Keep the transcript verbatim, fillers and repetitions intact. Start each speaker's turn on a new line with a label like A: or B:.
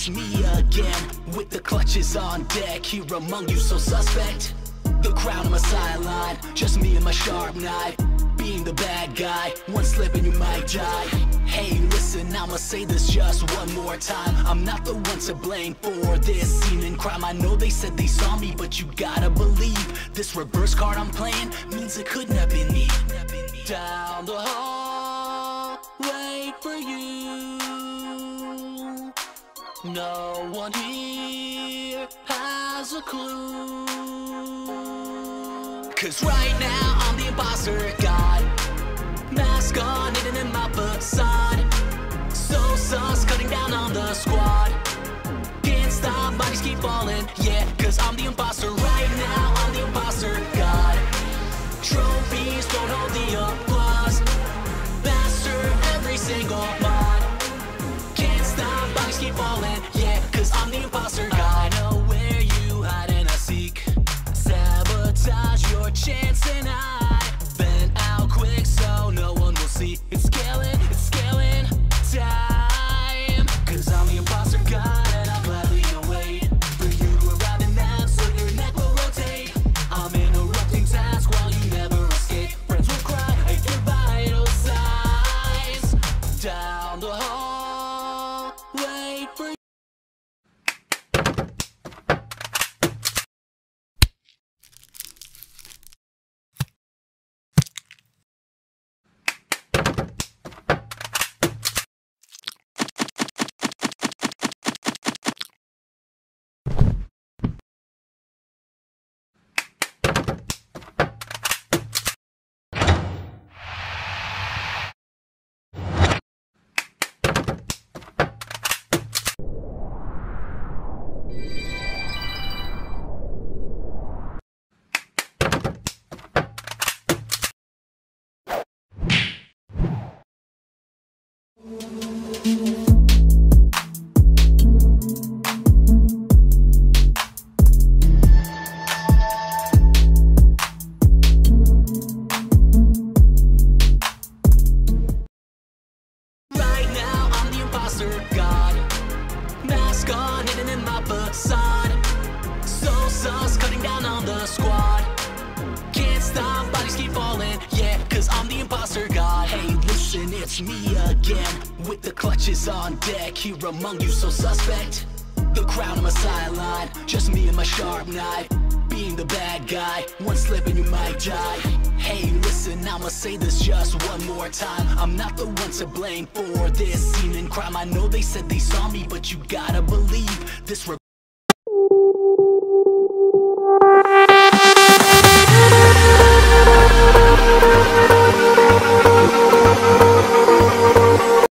A: it's me again, with the clutches on deck. Here among you so suspect, the crowd on my sideline, just me and my sharp knife, being the bad guy. One slip and you might die. Hey listen, I'ma say this just one more time, I'm not the one to blame for this scene and crime. I know they said they saw me, but you gotta believe this reverse card I'm playing means it couldn't have been me. Down the hall, wait for you. No one here has a clue, 'cause right now I'm the imposter god. Mask on, hidden in my facade. So sus, cutting down on the squad. Can't stop, bodies keep falling, yeah, 'cause I'm the imposter right now. I'm the imposter god. Trophies don't hold the applause. Master every single mod. Can't stop, bodies keep falling, yeah, 'cause I'm the imposter god. I know where you hide and I seek. Sabotage your chance and I been out quick so no one will see. It's scaling, it's scaling time, 'cause I'm the imposter god and I'll gladly await for you to arrive and then so your neck will rotate. I'm interrupting tasks while you never escape. Friends will cry at your vital signs. Down the hall, wait for you. God, mask on, hidden in my facade. So sus, cutting down on the squad. Can't stop, bodies keep falling, yeah, 'cause I'm the imposter god. Hey listen, it's me again, with the clutches on deck. Here among you so suspect, the crowd on my sideline, just me and my sharp knife, being the bad guy. One slip and you might die. Hey listen, I'ma say this just one more time, I'm not the one to blame for this scene and crime. I know they said they saw me, but you gotta believe this